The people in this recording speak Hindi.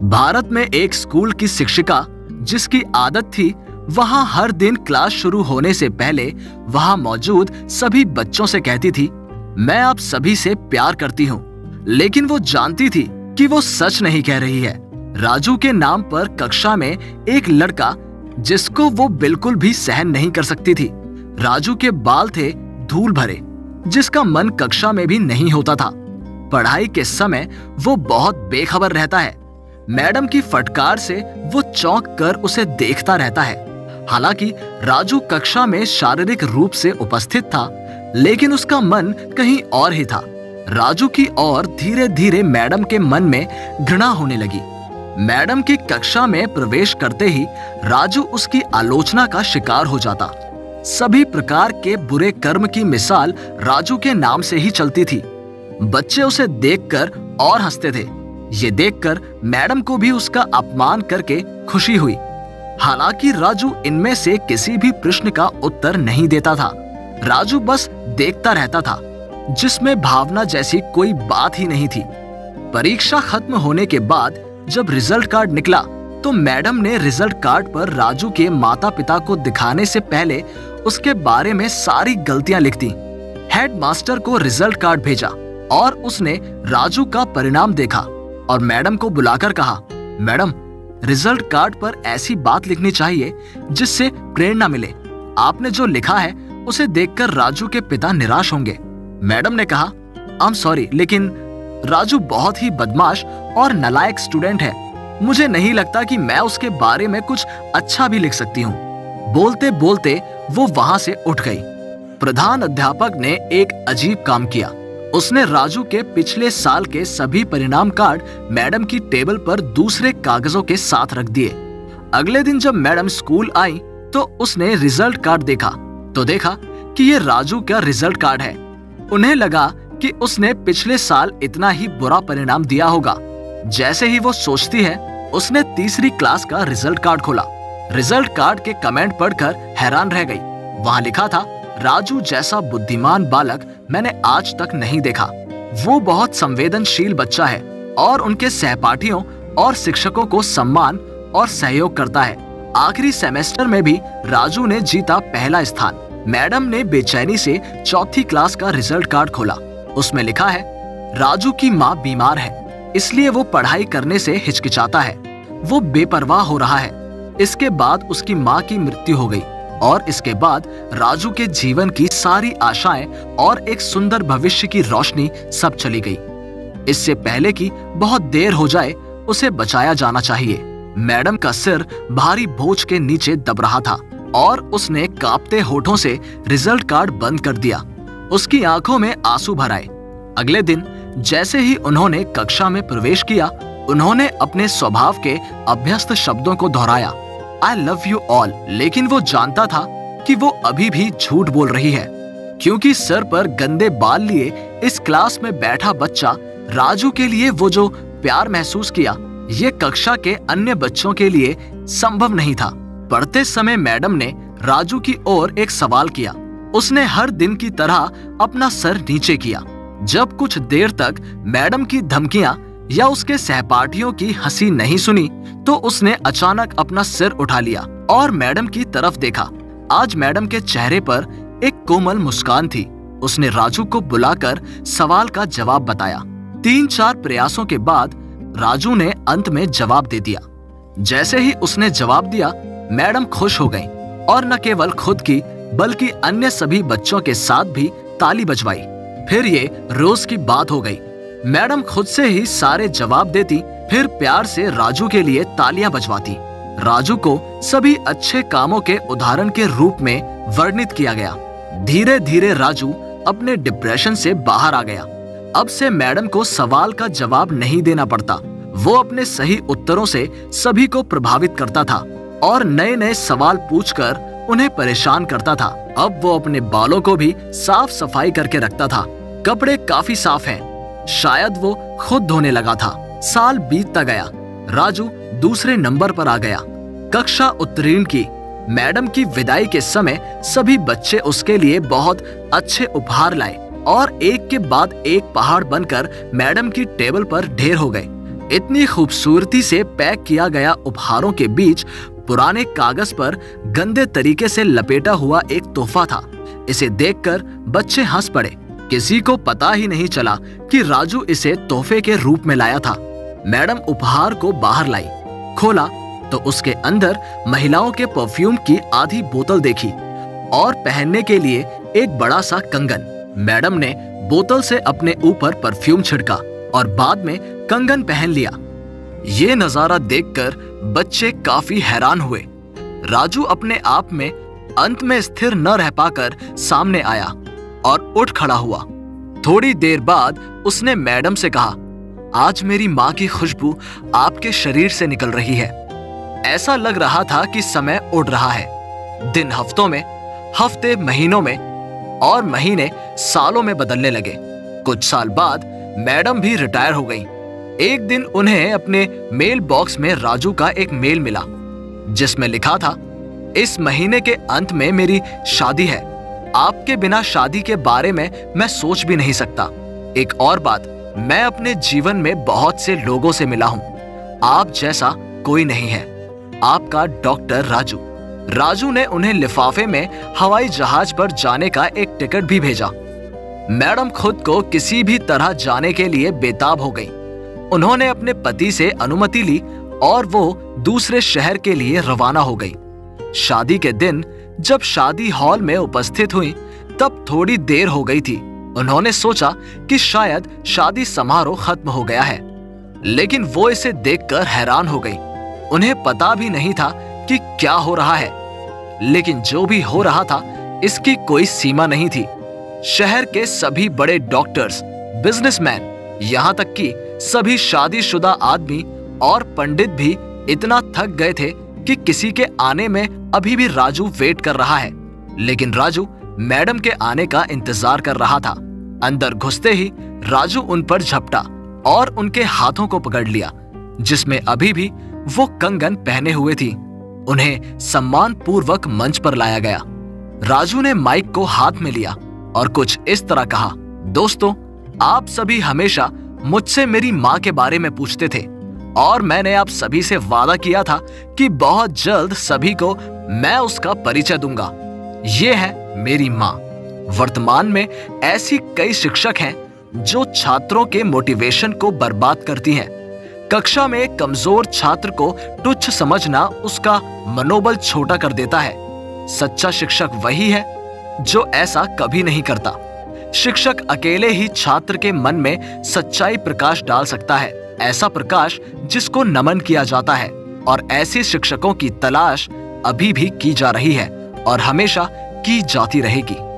भारत में एक स्कूल की शिक्षिका जिसकी आदत थी वहां हर दिन क्लास शुरू होने से पहले वहां मौजूद सभी बच्चों से कहती थी, मैं आप सभी से प्यार करती हूँ। लेकिन वो जानती थी कि वो सच नहीं कह रही है। राजू के नाम पर कक्षा में एक लड़का जिसको वो बिल्कुल भी सहन नहीं कर सकती थी। राजू के बाल थे धूल भरे, जिसका मन कक्षा में भी नहीं होता था। पढ़ाई के समय वो बहुत बेखबर रहता है। मैडम की फटकार से वो चौंक कर उसे देखता रहता है। हालांकि राजू कक्षा में शारीरिक रूप से उपस्थित था, लेकिन उसका मन कहीं और ही था। राजू की ओर धीरे धीरे मैडम के मन में घृणा होने लगी। मैडम की कक्षा में प्रवेश करते ही राजू उसकी आलोचना का शिकार हो जाता। सभी प्रकार के बुरे कर्म की मिसाल राजू के नाम से ही चलती थी। बच्चे उसे देखकर और हंसते थे। ये देखकर मैडम को भी उसका अपमान करके खुशी हुई। हालांकि राजू इनमें से किसी भी प्रश्न का उत्तर नहीं देता था। राजू बस देखता रहता था, जिसमें भावना जैसी कोई बात ही नहीं थी। परीक्षा खत्म होने के बाद जब रिजल्ट कार्ड निकला तो मैडम ने रिजल्ट कार्ड पर राजू के माता पिता को दिखाने से पहले उसके बारे में सारी गलतियां लिख दी। हेडमास्टर को रिजल्ट कार्ड भेजा और उसने राजू का परिणाम देखा और मैडम को बुलाकर कहा, मैडम, रिजल्ट कार्ड पर ऐसी बात लिखनी चाहिए जिससे प्रेरणा मिले। आपने जो लिखा है उसे देखकर राजू के पिता निराश होंगे। मैडम ने कहा, आई एम सॉरी, लेकिन राजू बहुत ही बदमाश और नालायक स्टूडेंट है। मुझे नहीं लगता कि मैं उसके बारे में कुछ अच्छा भी लिख सकती हूँ। बोलते बोलते वो वहां से उठ गई। प्रधान अध्यापक ने एक अजीब काम किया। उसने राजू के पिछले साल के सभी परिणाम कार्ड मैडम की टेबल पर दूसरे कागजों के साथ रख दिए। अगले दिन जब मैडम स्कूल आई तो उसने रिजल्ट कार्ड देखा तो देखा कि ये राजू का रिजल्ट कार्ड है। उन्हें लगा कि उसने पिछले साल इतना ही बुरा परिणाम दिया होगा। जैसे ही वो सोचती है, उसने तीसरी क्लास का रिजल्ट कार्ड खोला। रिजल्ट कार्ड के कमेंट पढ़कर हैरान रह गई। वहां लिखा था, राजू जैसा बुद्धिमान बालक मैंने आज तक नहीं देखा। वो बहुत संवेदनशील बच्चा है और उनके सहपाठियों और शिक्षकों को सम्मान और सहयोग करता है। आखिरी सेमेस्टर में भी राजू ने जीता पहला स्थान। मैडम ने बेचैनी से चौथी क्लास का रिजल्ट कार्ड खोला। उसमें लिखा है, राजू की माँ बीमार है, इसलिए वो पढ़ाई करने से हिचकिचाता है। वो बेपरवाह हो रहा है। इसके बाद उसकी माँ की मृत्यु हो गई और इसके बाद राजू के जीवन की सारी आशाएं और एक सुंदर भविष्य की रोशनी सब चली गई। इससे पहले कि बहुत देर हो जाए, उसे बचाया जाना चाहिए। मैडम का सिर भारी बोझ के नीचे दब रहा था और उसने कांपते होठों से रिजल्ट कार्ड बंद कर दिया। उसकी आंखों में आंसू भर आए। अगले दिन जैसे ही उन्होंने कक्षा में प्रवेश किया, उन्होंने अपने स्वभाव के अभ्यस्त शब्दों को दोहराया, I love you all। लेकिन वो जानता था कि वो अभी भी झूठ बोल रही है, क्योंकि सर पर गंदे बाल लिए इस क्लास में बैठा बच्चा राजू के लिए वो जो प्यार महसूस किया, ये कक्षा के अन्य बच्चों के लिए संभव नहीं था। पढ़ते समय मैडम ने राजू की ओर एक सवाल किया। उसने हर दिन की तरह अपना सर नीचे किया। जब कुछ देर तक मैडम की धमकियां या उसके सहपाठियों की हंसी नहीं सुनी, तो उसने अचानक अपना सिर उठा लिया और मैडम की तरफ देखा। आज मैडम के चेहरे पर एक कोमल मुस्कान थी। उसने राजू को बुलाकर सवाल का जवाब बताया। 3-4 प्रयासों के बाद राजू ने अंत में जवाब दे दिया। जैसे ही उसने जवाब दिया, मैडम खुश हो गईं और न केवल खुद की बल्कि अन्य सभी बच्चों के साथ भी ताली बजवाई। फिर ये रोज की बात हो गई। मैडम खुद से ही सारे जवाब देती, फिर प्यार से राजू के लिए तालियां बजवाती। राजू को सभी अच्छे कामों के उदाहरण के रूप में वर्णित किया गया। धीरे धीरे राजू अपने डिप्रेशन से बाहर आ गया। अब से मैडम को सवाल का जवाब नहीं देना पड़ता। वो अपने सही उत्तरों से सभी को प्रभावित करता था और नए नए सवाल पूछकर उन्हें परेशान करता था। अब वो अपने बालों को भी साफ सफाई करके रखता था। कपड़े काफी साफ हैं। शायद वो खुद धोने लगा था। साल बीतता गया। राजू दूसरे नंबर पर आ गया। कक्षा उत्तीर्ण की। मैडम की विदाई के समय सभी बच्चे उसके लिए बहुत अच्छे उपहार लाए और एक के बाद एक पहाड़ बनकर मैडम की टेबल पर ढेर हो गए। इतनी खूबसूरती से पैक किया गया उपहारों के बीच पुराने कागज पर गंदे तरीके से लपेटा हुआ एक तोहफा था। इसे देखकर बच्चे हंस पड़े। किसी को पता ही नहीं चला कि राजू इसे तोहफे के रूप में लाया था। मैडम उपहार को बाहर लाई, खोला तो उसके अंदर महिलाओं के परफ्यूम की आधी बोतल देखी और पहनने के लिए एक बड़ा सा कंगन। मैडम ने बोतल से अपने ऊपर परफ्यूम छिड़का और बाद में कंगन पहन लिया। ये नजारा देखकर बच्चे काफी हैरान हुए। राजू अपने आप में अंत में स्थिर न रह पाकर सामने आया और उठ खड़ा हुआ। थोड़ी देर बाद उसने मैडम से कहा, आज मेरी माँ की खुशबू आपके शरीर से निकल रही है। ऐसा लग रहा था कि समय उड़ रहा है। दिन हफ्तों में, हफ्ते महीनों में और महीने सालों में बदलने लगे। कुछ साल बाद मैडम भी रिटायर हो गई। एक दिन उन्हें अपने मेल बॉक्स में राजू का एक मेल मिला जिसमें लिखा था, इस महीने के अंत में मेरी शादी है। आपके बिना शादी के बारे में मैं सोच भी नहीं सकता। एक और बात, मैं अपने जीवन में बहुत से लोगों से मिला हूं, आप जैसा कोई नहीं है। आपका डॉक्टर राजू। राजू ने उन्हें लिफाफे में हवाई जहाज पर जाने का एक टिकट भी भेजा। मैडम खुद को किसी भी तरह जाने के लिए बेताब हो गई। उन्होंने अपने पति से अनुमति ली और वो दूसरे शहर के लिए रवाना हो गई। शादी के दिन जब शादी हॉल में उपस्थित हुई तब थोड़ी देर हो गई थी। उन्होंने सोचा कि शायद शादी समारोह खत्म हो गया है, लेकिन वो इसे देखकर हैरान हो गई। उन्हें पता भी नहीं था कि क्या हो रहा है, लेकिन जो भी हो रहा था इसकी कोई सीमा नहीं थी। शहर के सभी बड़े डॉक्टर्स, बिजनेसमैन, यहाँ तक कि सभी शादीशुदा आदमी और पंडित भी इतना थक गए थे कि किसी के आने में अभी भी राजू वेट कर रहा है। लेकिन राजू मैडम के आने का इंतजार कर रहा था। अंदर घुसते ही राजू उन पर झपटा और उनके हाथों को पकड़ लिया जिसमें अभी भी वो कंगन पहने हुए थी। उन्हें सम्मान पूर्वक मंच पर लाया गया। राजू ने माइक को हाथ में लिया और कुछ इस तरह कहा, दोस्तों, आप सभी हमेशा मुझसे मेरी माँ के बारे में पूछते थे और मैंने आप सभी से वादा किया था कि बहुत जल्द सभी को मैं उसका परिचय दूंगा। ये है मेरी माँ। वर्तमान में ऐसी कई शिक्षक हैं जो छात्रों के मोटिवेशन को बर्बाद करती हैं। कक्षा में एक कमजोर छात्र को तुच्छ समझना उसका मनोबल छोटा कर देता है। सच्चा शिक्षक वही है जो ऐसा कभी नहीं करता। शिक्षक अकेले ही छात्र के मन में सच्चाई प्रकाश डाल सकता है, ऐसा प्रकाश जिसको नमन किया जाता है। और ऐसे शिक्षकों की तलाश अभी भी की जा रही है और हमेशा की जाती रहेगी।